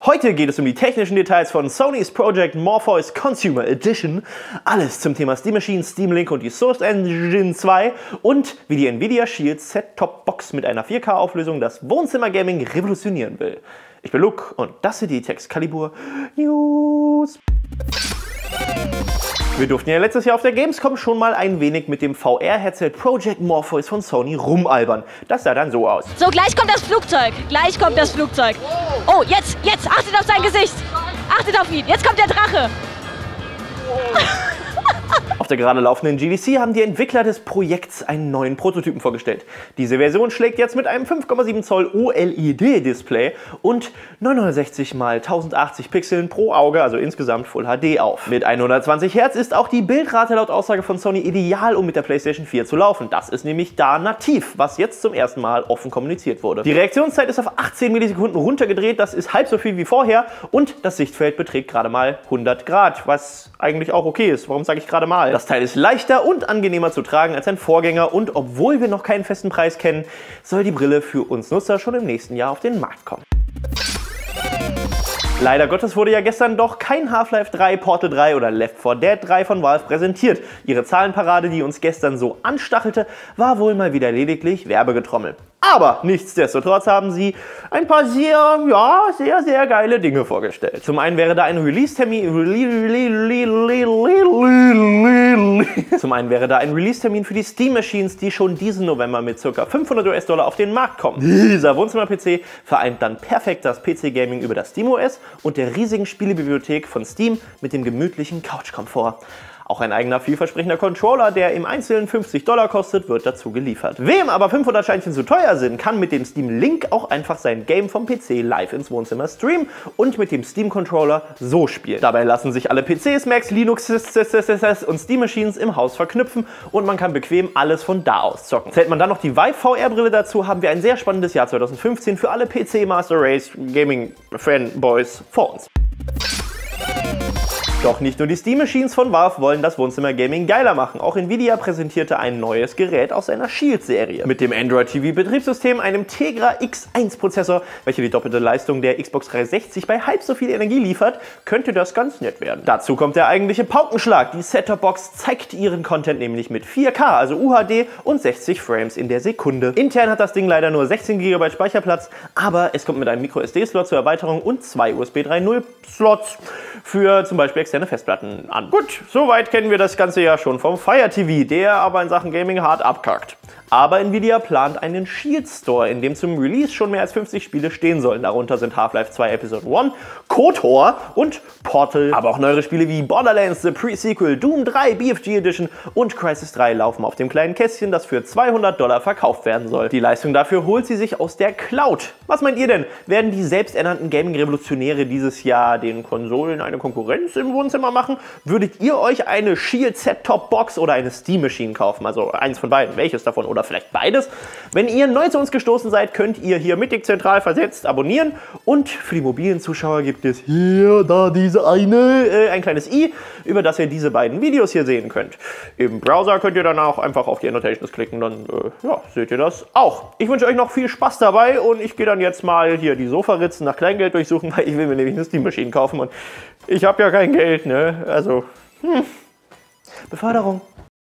Heute geht es um die technischen Details von Sony's Project Morpheus Consumer Edition, alles zum Thema Steam Machine, Steam Link und die Source Engine 2 und wie die Nvidia Shield Set-Top-Box mit einer 4K-Auflösung das Wohnzimmer-Gaming revolutionieren will. Ich bin Luke und das sind die Texcalibur News. Wir durften ja letztes Jahr auf der Gamescom schon mal ein wenig mit dem VR-Headset Project Morpheus von Sony rumalbern. Das sah dann so aus. So, gleich kommt das Flugzeug. Gleich kommt das Flugzeug. Oh, jetzt. Achtet auf sein Gesicht. Achtet auf ihn. Jetzt kommt der Drache. Auf der gerade laufenden GDC haben die Entwickler des Projekts einen neuen Prototypen vorgestellt. Diese Version schlägt jetzt mit einem 5,7 Zoll OLED-Display und 960 x 1080 Pixeln pro Auge, also insgesamt Full HD auf. Mit 120 Hertz ist auch die Bildrate laut Aussage von Sony ideal, um mit der PlayStation 4 zu laufen. Das ist nämlich da nativ, was jetzt zum ersten Mal offen kommuniziert wurde. Die Reaktionszeit ist auf 18 Millisekunden runtergedreht, das ist halb so viel wie vorher und das Sichtfeld beträgt gerade mal 100 Grad, was eigentlich auch okay ist. Warum sage ich gerade mal? Das Teil ist leichter und angenehmer zu tragen als ein Vorgänger und obwohl wir noch keinen festen Preis kennen, soll die Brille für uns Nutzer schon im nächsten Jahr auf den Markt kommen. Leider Gottes wurde ja gestern doch kein Half-Life 3, Portal 3 oder Left 4 Dead 3 von Valve präsentiert. Ihre Zahlenparade, die uns gestern so anstachelte, war wohl mal wieder lediglich Werbegetrommel. Aber nichtsdestotrotz haben sie ein paar sehr geile Dinge vorgestellt. Zum einen wäre da ein Release-Termin für die Steam Machines, die schon diesen November mit ca. 500 US$ auf den Markt kommen. Dieser Wohnzimmer-PC vereint dann perfekt das PC-Gaming über das SteamOS und der riesigen Spielebibliothek von Steam mit dem gemütlichen Couch-Komfort. Auch ein eigener vielversprechender Controller, der im Einzelnen $50 kostet, wird dazu geliefert. Wem aber 500 Scheinchen zu teuer sind, kann mit dem Steam Link auch einfach sein Game vom PC live ins Wohnzimmer streamen und mit dem Steam Controller so spielen. Dabei lassen sich alle PCs, Macs, Linux und Steam Machines im Haus verknüpfen und man kann bequem alles von da aus zocken. Zählt man dann noch die Vive VR Brille dazu, haben wir ein sehr spannendes Jahr 2015 für alle PC Master Race Gaming Fanboys vor uns. Doch nicht nur die Steam Machines von Valve wollen das Wohnzimmer-Gaming geiler machen. Auch Nvidia präsentierte ein neues Gerät aus seiner Shield-Serie. Mit dem Android TV-Betriebssystem, einem Tegra X1-Prozessor, welcher die doppelte Leistung der Xbox 360 bei halb so viel Energie liefert, könnte das ganz nett werden. Dazu kommt der eigentliche Paukenschlag. Die Set-Top-Box zeigt ihren Content nämlich mit 4K, also UHD und 60 Frames in der Sekunde. Intern hat das Ding leider nur 16 GB Speicherplatz, aber es kommt mit einem Micro-SD-Slot zur Erweiterung und 2 USB 3.0 Slots für zum Beispiel externe Festplatten an. Gut, soweit kennen wir das Ganze ja schon vom Fire TV, der aber in Sachen Gaming hart abkackt. Aber Nvidia plant einen Shield Store, in dem zum Release schon mehr als 50 Spiele stehen sollen. Darunter sind Half-Life 2 Episode 1, KOTOR und Portal. Aber auch neuere Spiele wie Borderlands, The Pre-Sequel, Doom 3, BFG Edition und Crysis 3 laufen auf dem kleinen Kästchen, das für $200 verkauft werden soll. Die Leistung dafür holt sie sich aus der Cloud. Was meint ihr denn? Werden die selbsternannten Gaming-Revolutionäre dieses Jahr den Konsolen eine Konkurrenz im Wohnzimmer machen? Würdet ihr euch eine Shield Set-Top-Box oder eine Steam Machine kaufen? Also eins von beiden. Welches davon? Oder vielleicht beides. Wenn ihr neu zu uns gestoßen seid, könnt ihr hier mittig zentral versetzt abonnieren. Und für die mobilen Zuschauer gibt es hier, ein kleines i, über das ihr diese beiden Videos hier sehen könnt. Im Browser könnt ihr dann auch einfach auf die Annotations klicken, dann seht ihr das auch. Ich wünsche euch noch viel Spaß dabei und ich gehe dann jetzt mal hier die Sofaritzen nach Kleingeld durchsuchen, weil ich will mir nämlich eine Steam Machine kaufen und ich habe ja kein Geld, ne? Also, Beförderung.